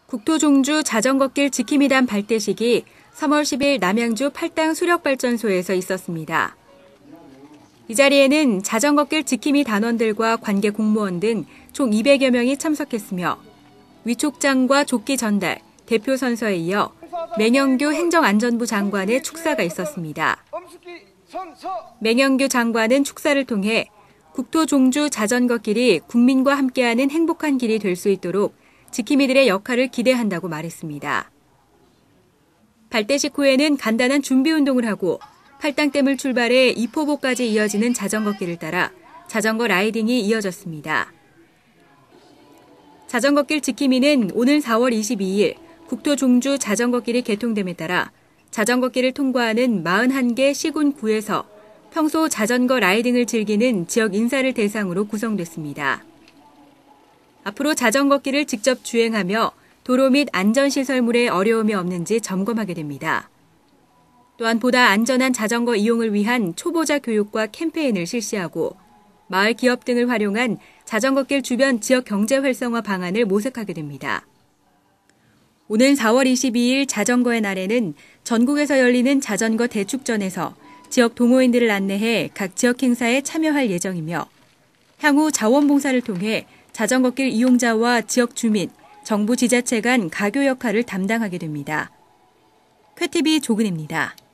국토종주 자전거길 지킴이단 발대식이 3월 10일 남양주 팔당 수력발전소에서 있었습니다. 이 자리에는 자전거길 지킴이 단원들과 관계 공무원 등 총 200여 명이 참석했으며 위촉장과 조끼 전달, 대표 선서에 이어 맹영규 행정안전부 장관의 축사가 있었습니다. 맹영규 장관은 축사를 통해 국토종주 자전거길이 국민과 함께하는 행복한 길이 될 수 있도록 지킴이들의 역할을 기대한다고 말했습니다. 발대식 후에는 간단한 준비 운동을 하고 팔당댐을 출발해 이포보까지 이어지는 자전거길을 따라 자전거 라이딩이 이어졌습니다. 자전거길 지킴이는 오는 4월 22일 국토종주 자전거길이 개통됨에 따라 자전거길을 통과하는 41개 시군구에서 평소 자전거 라이딩을 즐기는 지역 인사를 대상으로 구성됐습니다. 앞으로 자전거길을 직접 주행하며 도로 및 안전시설물에 어려움이 없는지 점검하게 됩니다. 또한 보다 안전한 자전거 이용을 위한 초보자 교육과 캠페인을 실시하고 마을 기업 등을 활용한 자전거길 주변 지역 경제 활성화 방안을 모색하게 됩니다. 오는 4월 22일 자전거의 날에는 전국에서 열리는 자전거 대축전에서 지역 동호인들을 안내해 각 지역 행사에 참여할 예정이며 향후 자원봉사를 통해 자전거길 이용자와 지역 주민, 정부 지자체 간 가교 역할을 담당하게 됩니다. 쾌TV 조근혜입니다.